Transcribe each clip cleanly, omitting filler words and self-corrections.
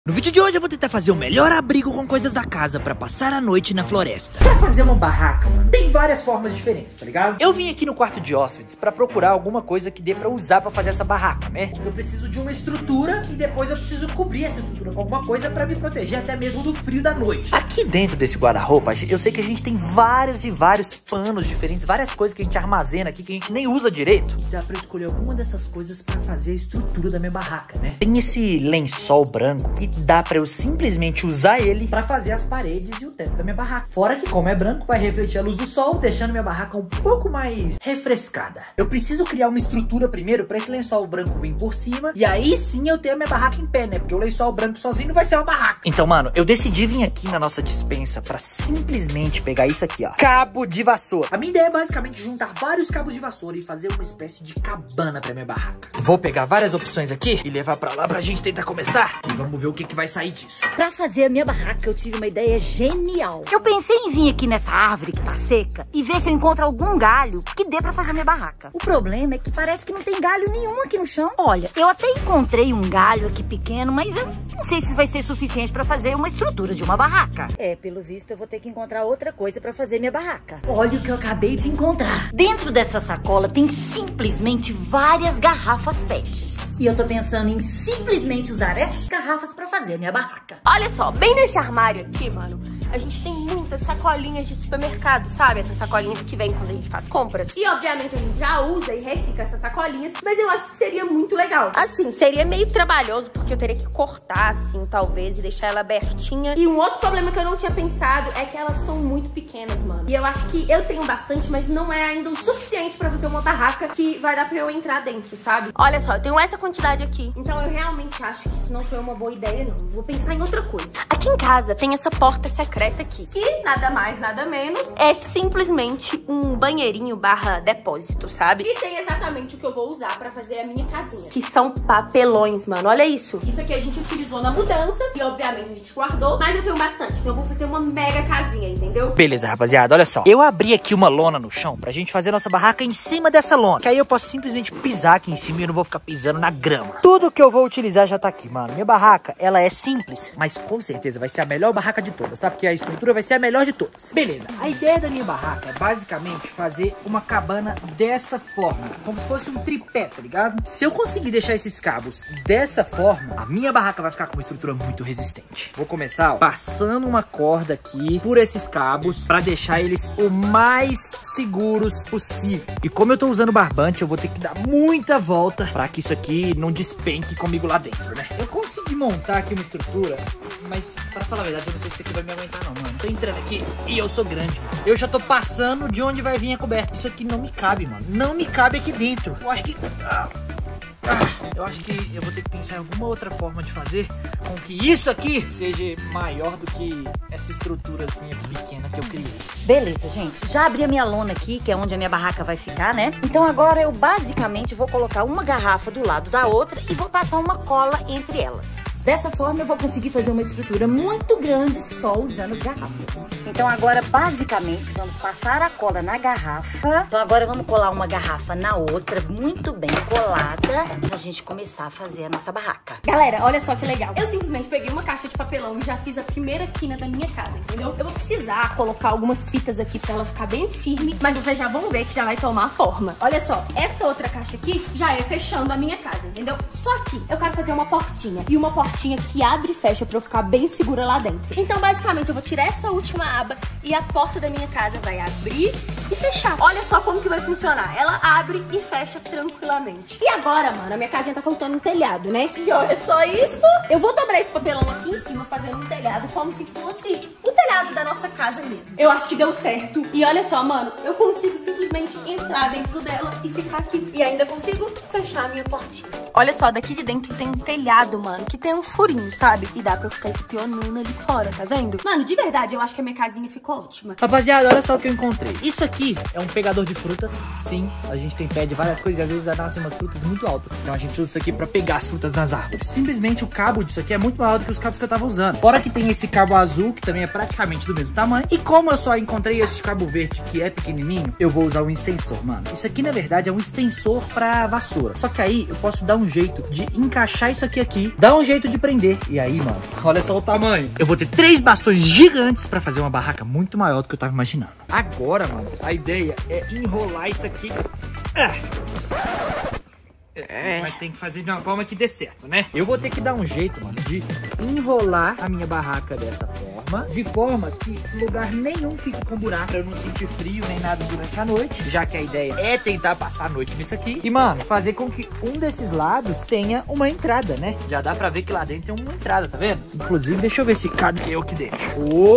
No vídeo de hoje eu vou tentar fazer o melhor abrigo com coisas da casa pra passar a noite na floresta. Pra fazer uma barraca, mano, tem várias formas diferentes, tá ligado? Eu vim aqui no quarto de hóspedes pra procurar alguma coisa que dê pra usar pra fazer essa barraca, né? Porque eu preciso de uma estrutura e depois eu preciso cobrir essa estrutura com alguma coisa pra me proteger até mesmo do frio da noite. Aqui dentro desse guarda-roupa, eu sei que a gente tem vários panos diferentes, várias coisas que a gente armazena aqui que a gente nem usa direito. Dá pra eu escolher alguma dessas coisas pra fazer a estrutura da minha barraca, né? Tem esse lençol branco que dá pra eu simplesmente usar ele pra fazer as paredes e o teto da minha barraca. Fora que, como é branco, vai refletir a luz do sol, deixando minha barraca um pouco mais refrescada. Eu preciso criar uma estrutura primeiro pra esse lençol branco vir por cima, e aí sim eu tenho a minha barraca em pé, né? Porque o lençol branco sozinho não vai ser uma barraca. Então, mano, eu decidi vir aqui na nossa despensa pra simplesmente pegar isso aqui, ó. Cabo de vassoura. A minha ideia é basicamente juntar vários cabos de vassoura e fazer uma espécie de cabana pra minha barraca. Vou pegar várias opções aqui e levar pra lá pra gente tentar começar. E vamos ver o que vai sair disso. Pra fazer a minha barraca, eu tive uma ideia genial. Eu pensei em vir aqui nessa árvore que tá seca e ver se eu encontro algum galho que dê pra fazer a minha barraca. O problema é que parece que não tem galho nenhum aqui no chão. Olha, eu até encontrei um galho aqui pequeno, mas eu não sei se vai ser suficiente pra fazer uma estrutura de uma barraca. É, pelo visto eu vou ter que encontrar outra coisa pra fazer minha barraca. Olha o que eu acabei de encontrar. Dentro dessa sacola tem simplesmente várias garrafas PETs. E eu tô pensando em simplesmente usar essas garrafas pra fazer a minha barraca. Olha só, bem nesse armário aqui, mano, a gente tem muitas sacolinhas de supermercado, sabe? Essas sacolinhas que vem quando a gente faz compras. E, obviamente, a gente já usa e recicla essas sacolinhas, mas eu acho que seria muito legal. Assim, seria meio trabalhoso, porque eu teria que cortar, assim, talvez, e deixar ela abertinha. E um outro problema que eu não tinha pensado é que elas são muito pequenas, mano. E eu acho que eu tenho bastante, mas não é ainda o suficiente pra fazer uma barraca que vai dar pra eu entrar dentro, sabe? Olha só, eu tenho essa quantidade aqui. Então eu realmente acho que isso não foi uma boa ideia, não. Vou pensar em outra coisa. Aqui em casa tem essa porta secreta aqui. E nada mais, nada menos, é simplesmente um banheirinho barra depósito, sabe? E tem exatamente o que eu vou usar pra fazer a minha casinha. Que são papelões, mano. Olha isso. Isso aqui a gente utilizou na mudança e, obviamente, a gente guardou. Mas eu tenho bastante, então eu vou fazer uma mega casinha, entendeu? Beleza, rapaziada, olha só. Eu abri aqui uma lona no chão pra gente fazer nossa barraca em cima dessa lona. Que aí eu posso simplesmente pisar aqui em cima e eu não vou ficar pisando na grama. Tudo que eu vou utilizar já tá aqui, mano. Minha barraca, ela é simples, mas com certeza vai ser a melhor barraca de todas, tá? Porque a estrutura vai ser a melhor de todas. Beleza, a ideia da minha barraca é basicamente fazer uma cabana dessa forma, como se fosse um tripé, tá ligado? Se eu conseguir deixar esses cabos dessa forma, a minha barraca vai ficar com uma estrutura muito resistente. Vou começar, ó, passando uma corda aqui por esses cabos pra deixar eles o mais seguros possível. E como eu tô usando barbante, eu vou ter que dar muita volta pra que isso aqui não despenque comigo lá dentro, né? Eu consegui montar aqui uma estrutura, mas pra falar a verdade, eu não sei se isso aqui vai me aguentar não, mano. Tô entrando aqui e eu sou grande, mano. Eu já tô passando de onde vai vir a coberta. Isso aqui não me cabe, mano. Não me cabe aqui dentro. Eu acho que... eu acho que eu vou ter que pensar em alguma outra forma de fazer com que isso aqui seja maior do que essa estruturazinha pequena que eu criei. Beleza, gente. Já abri a minha lona aqui, que é onde a minha barraca vai ficar, né? Então agora eu basicamente vou colocar uma garrafa do lado da outra e vou passar uma cola entre elas. Dessa forma eu vou conseguir fazer uma estrutura muito grande só usando as garrafas. Então agora basicamente vamos passar a cola na garrafa. Então agora vamos colar uma garrafa na outra, muito bem colada, pra gente começar a fazer a nossa barraca. Galera, olha só que legal. Eu simplesmente peguei uma caixa de papelão e já fiz a primeira quina da minha casa, entendeu? Eu vou precisar colocar algumas fitas aqui pra ela ficar bem firme, mas vocês já vão ver que já vai tomar forma. Olha só, essa outra caixa aqui já é fechando a minha casa, entendeu? Só que eu quero fazer uma portinha e uma portinha que abre e fecha pra eu ficar bem segura lá dentro. Então, basicamente, eu vou tirar essa última aba e a porta da minha casa vai abrir e fechar. Olha só como que vai funcionar. Ela abre e fecha tranquilamente. E agora, mano, a minha casinha tá faltando um telhado, né? E olha só isso. Eu vou dobrar esse papelão aqui em cima, fazendo um telhado como se fosse o telhado da nossa casa mesmo. Eu acho que deu certo. E olha só, mano, eu consigo simplesmente entrar dentro dela e ficar aqui. E ainda consigo fechar a minha portinha. Olha só, daqui de dentro tem um telhado, mano, que tem um furinho, sabe? E dá pra eu ficar espionando ali fora, tá vendo? Mano, de verdade, eu acho que a minha casinha ficou ótima. Rapaziada, olha só o que eu encontrei. Isso aqui é um pegador de frutas. Sim, a gente tem pé de várias coisas e às vezes nascem umas frutas muito altas. Então a gente usa isso aqui pra pegar as frutas nas árvores. Simplesmente o cabo disso aqui é muito maior do que os cabos que eu tava usando. Fora que tem esse cabo azul, que também é praticamente do mesmo tamanho. E como eu só encontrei esse cabo verde, que é pequenininho, eu vou usar um extensor, mano. Isso aqui, na verdade, é um extensor pra vassoura. Só que aí eu posso dar um jeito de encaixar isso aqui, dar um jeito de prender. E aí, mano, olha só o tamanho. Eu vou ter 3 bastões gigantes pra fazer uma barraca muito maior do que eu tava imaginando. Agora, mano, a ideia é enrolar isso aqui. Mas tem que fazer de uma forma que dê certo, né? Eu vou ter que dar um jeito, mano, de enrolar a minha barraca dessa forma, de forma que lugar nenhum fique com buraco, pra eu não sentir frio nem nada durante a noite, já que a ideia é tentar passar a noite nisso aqui. E, mano, fazer com que um desses lados tenha uma entrada, né? Já dá pra ver que lá dentro tem uma entrada, tá vendo? Inclusive, deixa eu ver se cabe eu aqui dentro.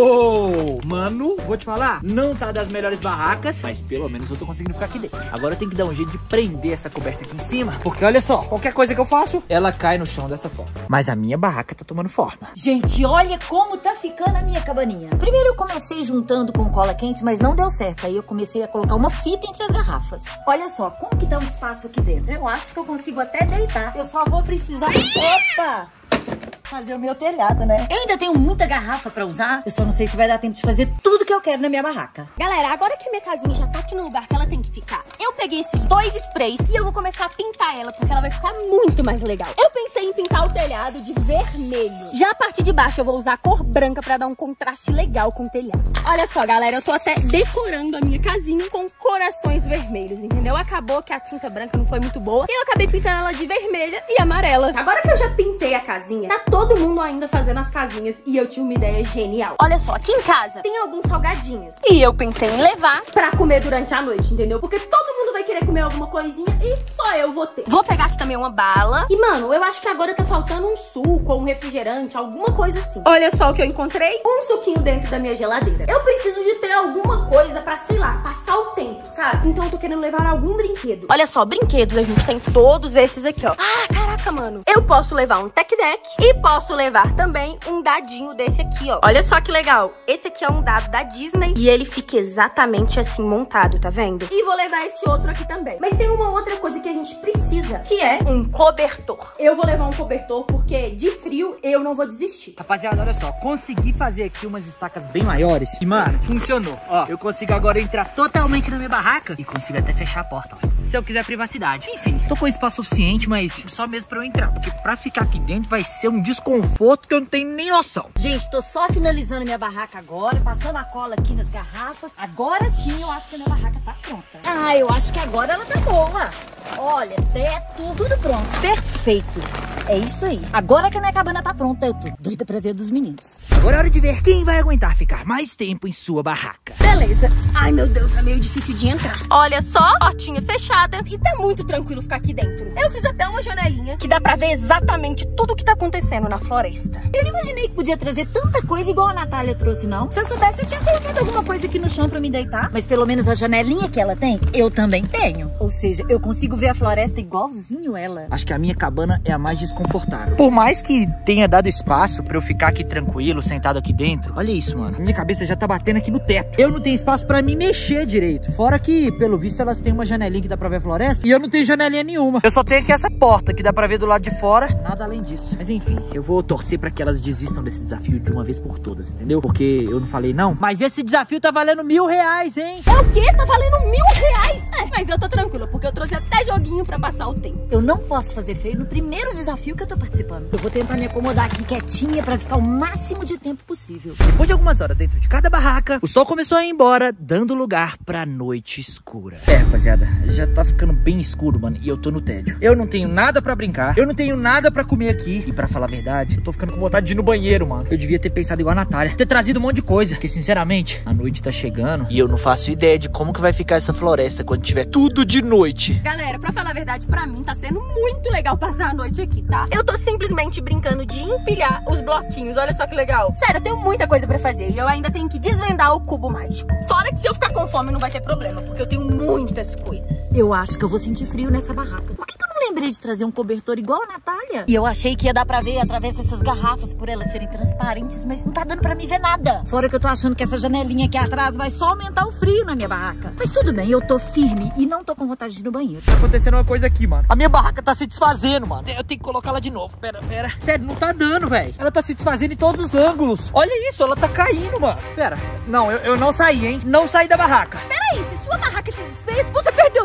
Uou! Mano, vou te falar, não tá das melhores barracas, mas pelo menos eu tô conseguindo ficar aqui dentro. Agora eu tenho que dar um jeito de prender essa coberta aqui em cima, porque olha só, qualquer coisa que eu faço, ela cai no chão dessa forma. Mas a minha barraca tá tomando forma. Gente, olha como tá ficando a minha cabaninha. Primeiro eu comecei juntando com cola quente, mas não deu certo. Aí eu comecei a colocar uma fita entre as garrafas. Olha só, como que tá o espaço aqui dentro? Eu acho que eu consigo até deitar. Eu só vou precisar... Opa! Fazer o meu telhado, né? Eu ainda tenho muita garrafa pra usar. Eu só não sei se vai dar tempo de fazer tudo que eu quero na minha barraca. Galera, agora que a minha casinha já tá aqui no lugar que ela tem que ficar, eu peguei esses 2 sprays e eu vou começar a pintar ela, porque ela vai ficar muito mais legal. Eu pensei em pintar o telhado de vermelho. Já a parte de baixo eu vou usar a cor branca pra dar um contraste legal com o telhado. Olha só, galera, eu tô até decorando a minha casinha com corações vermelhos, entendeu? Acabou que a tinta branca não foi muito boa e eu acabei pintando ela de vermelha e amarela. Agora que eu já pintei a casinha, tá todo mundo ainda fazendo as casinhas e eu tinha uma ideia genial. Olha só, aqui em casa tem alguns salgadinhos e eu pensei em levar pra comer durante a noite, entendeu? Porque todo mundo vai querer comer alguma coisinha e só eu vou ter. Vou pegar aqui também uma bala e, mano, eu acho que agora tá faltando um suco ou um refrigerante, alguma coisa assim. Olha só o que eu encontrei, um suquinho dentro da minha geladeira. Eu preciso de ter alguma coisa pra, sei lá, passar o tempo, sabe? Então eu tô querendo levar algum brinquedo. Olha só, brinquedos, a gente tem todos esses aqui, ó. Ah, caraca, mano. Eu posso levar um tech deck e posso levar também um dadinho desse aqui, ó. Olha só que legal. Esse aqui é um dado da Disney e ele fica exatamente assim montado, tá vendo? E vou levar esse outro aqui também. Mas tem uma outra coisa que a gente precisa, que é um cobertor. Eu vou levar um cobertor porque de frio eu não vou desistir. Rapaziada, olha só, consegui fazer aqui umas estacas bem maiores e, mano, funcionou. Ó, eu consigo agora entrar totalmente na minha barraca e consigo até fechar a porta, ó, se eu quiser privacidade. Enfim, tô com espaço suficiente, mas só mesmo pra eu entrar, porque pra ficar aqui dentro vai ser um desconforto que eu não tenho nem noção. Gente, tô só finalizando minha barraca agora, passando a cola aqui nas garrafas. Agora sim eu acho que a minha barraca tá pronta. Ah, eu acho que agora ela tá boa. Olha, teto, tudo pronto. Perfeito. É isso aí. Agora que a minha cabana tá pronta, eu tô doida pra ver dos meninos. Agora é hora de ver quem vai aguentar ficar mais tempo em sua barraca. Beleza. Ai, meu Deus, tá meio difícil de entrar. Olha só, portinha fechada. E tá muito tranquilo ficar aqui dentro. Eu fiz até uma janelinha que dá pra ver exatamente tudo o que tá acontecendo na floresta. Eu não imaginei que podia trazer tanta coisa igual a Natália trouxe, não. Se eu soubesse, eu tinha colocado alguma coisa aqui no chão pra me deitar. Mas pelo menos a janelinha que ela tem, eu também tenho. Ou seja, eu consigo ver a floresta igualzinho ela. Acho que a minha cabana é a mais desconfortável. Por mais que tenha dado espaço pra eu ficar aqui tranquilo, sentado aqui dentro, olha isso, mano. Minha cabeça já tá batendo aqui no teto. Eu não tenho espaço pra me mexer direito. Fora que, pelo visto, elas têm uma janelinha que dá pra ver a floresta e eu não tenho janelinha nenhuma. Eu só tenho aqui essa porta que dá pra ver do lado de fora. Nada além disso. Mas enfim, eu vou torcer pra que elas desistam desse desafio de uma vez por todas, entendeu? Porque eu não falei não. Mas esse desafio tá valendo R$1000, hein? É o quê? Tá valendo R$1000? É, mas eu tô tranquila, porque eu trouxe até joguinho pra passar o tempo. Eu não posso fazer feio no primeiro desafio que eu tô participando. Eu vou tentar me acomodar aqui quietinha pra ficar o máximo de tempo possível. Depois de algumas horas dentro de cada barraca, o sol começou a ir embora, dando lugar pra noite escura. É, rapaziada, já tá ficando bem escuro, mano, e eu tô no tédio. Eu não tenho nada pra brincar, eu não tenho nada pra comer aqui. E pra falar a verdade, eu tô ficando com vontade de ir no banheiro, mano. Eu devia ter pensado igual a Natália, ter trazido um monte de coisa. Porque, sinceramente, a noite tá chegando e eu não faço ideia de como que vai ficar essa floresta quando tiver tudo de noite. Galera, pra falar a verdade, pra mim tá sendo muito legal passar a noite aqui, tá? Eu tô simplesmente brincando de empilhar os bloquinhos, olha só que legal. Sério, eu tenho muita coisa pra fazer e eu ainda tenho que desvendar o cubo mágico. Fora que se eu ficar com fome não vai ter problema, porque eu tenho muitas coisas. Eu acho que eu vou sentir frio nessa barraca. Por que eu não lembrei de trazer um cobertor igual a Natália? E eu achei que ia dar pra ver através dessas garrafas por elas serem transparentes, mas não tá dando pra me ver nada. Fora que eu tô achando que essa janelinha aqui atrás vai só aumentar o frio na minha barraca. Mas tudo bem, eu tô firme e não tô com vontade de ir no banheiro. Tá acontecendo uma coisa aqui, mano. A minha barraca tá se desfazendo, mano. Eu tenho que colocar ela de novo. Pera. Sério, não tá dando, velho. Ela tá se desfazendo em todos os ângulos. Olha isso, ela tá caindo, mano. Pera. Não, eu não saí, hein. Não saí da barraca. Peraí, se sua barraca se desfez, você perdeu o desafio.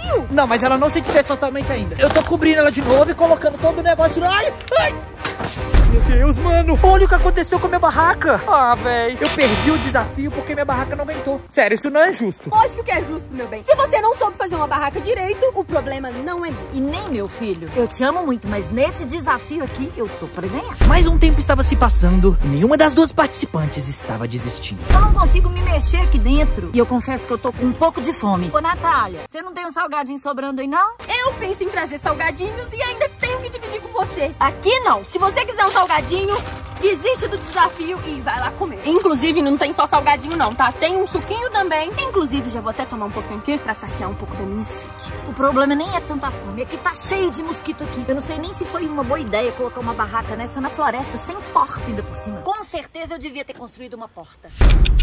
desafio. Não, mas ela não se desfez totalmente ainda. Eu tô cobrindo ela de novo e colocando todo o negócio. Ai, ai! Meu Deus, mano. Olha o que aconteceu com a minha barraca. Ah, velho. Eu perdi o desafio porque minha barraca não aguentou. Sério, isso não é justo. Lógico que é justo, meu bem. Se você não soube fazer uma barraca direito, o problema não é meu. E nem meu filho. Eu te amo muito, mas nesse desafio aqui, eu tô pra ganhar. Mais um tempo estava se passando e nenhuma das duas participantes estava desistindo. Eu não consigo me mexer aqui dentro. E eu confesso que eu tô com um pouco de fome. Ô, Natália, você não tem um salgadinho sobrando aí, não? Eu penso em trazer salgadinhos e ainda tenho que dividir com vocês. Aqui não. Se você quiser um salgadinho, desiste do desafio e vai lá comer. Inclusive, não tem só salgadinho não, tá? Tem um suquinho também. Inclusive, já vou até tomar um pouquinho aqui pra saciar um pouco da minha sede. O problema nem é tanta fome, é que tá cheio de mosquito aqui. Eu não sei nem se foi uma boa ideia colocar uma barraca nessa na floresta, sem porta ainda por cima. Com certeza eu devia ter construído uma porta.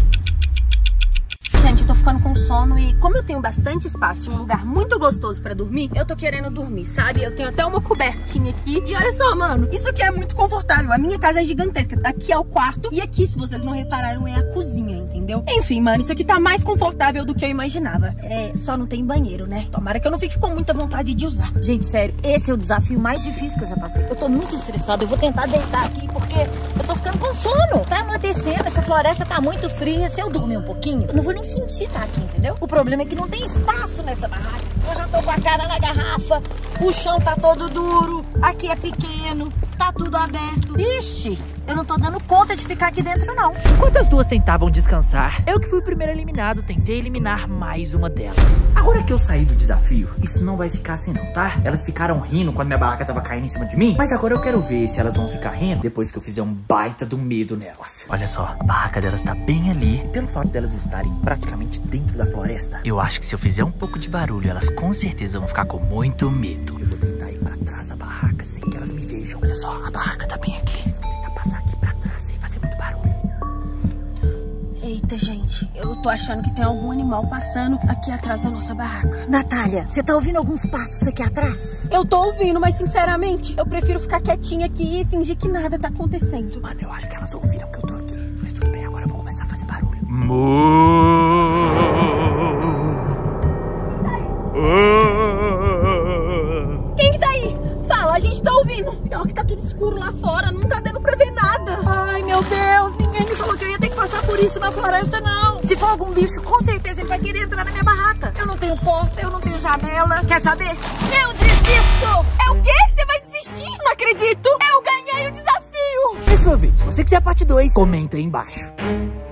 Gente, eu tô ficando com sono e como eu tenho bastante espaço e um lugar muito gostoso pra dormir, eu tô querendo dormir, sabe? Eu tenho até uma cobertinha aqui. E olha só, mano, isso aqui é muito confortável. A minha casa é gigantesca. Aqui é o quarto e aqui, se vocês não repararam, é a cozinha, entendeu? Enfim, mano, isso aqui tá mais confortável do que eu imaginava. É, só não tem banheiro, né? Tomara que eu não fique com muita vontade de usar. Gente, sério, esse é o desafio mais difícil que eu já passei. Eu tô muito estressada, eu vou tentar deitar aqui porque eu tô ficando com sono. Tá anoitecendo, essa floresta tá muito fria. Se eu dormir um pouquinho, eu não vou nem sentir tá aqui, entendeu? O problema é que não tem espaço nessa barraca. Eu já tô com a cara na garrafa, o chão tá todo duro, aqui é pequeno, tá tudo aberto. Ixi, eu não tô dando conta de ficar aqui dentro, não. Enquanto as duas tentavam descansar, eu que fui o primeiro eliminado, tentei eliminar mais uma delas. Agora que eu saí do desafio, isso não vai ficar assim não, tá? Elas ficaram rindo quando minha barraca tava caindo em cima de mim, mas agora eu quero ver se elas vão ficar rindo depois que eu fizer um baita do medo nelas. Olha só, a barraca delas tá bem ali. E pelo fato delas estarem praticamente dentro da floresta, eu acho que se eu fizer um pouco de barulho, elas com certeza vão ficar com muito medo. Eu vou tentar ir pra trás da barraca sem que elas me vejam. Olha só, a barraca tá bem aqui. Vou tentar passar aqui pra trás sem fazer muito barulho. Eita, gente, eu tô achando que tem algum animal passando aqui atrás da nossa barraca. Natália, você tá ouvindo alguns passos aqui atrás? Eu tô ouvindo, mas sinceramente, eu prefiro ficar quietinha aqui e fingir que nada tá acontecendo. Mano, eu acho que elas ouviram que eu tô aqui. Mas tudo bem, agora eu vou começar a fazer barulho. Quem que tá aí? Fala, a gente tá ouvindo. Pior que tá tudo escuro lá fora, não tá dando pra ver nada. Ai, meu Deus, ninguém me falou que eu ia ter que passar por isso na floresta, não. Se for algum bicho, com certeza ele vai querer entrar na minha barraca. Eu não tenho porta, eu não tenho janela. Quer saber? Eu desisto! É o quê? Você vai desistir? Não acredito! Eu ganhei o desafio! Esse foi o vídeo. Se você quiser a parte 2, comenta aí embaixo.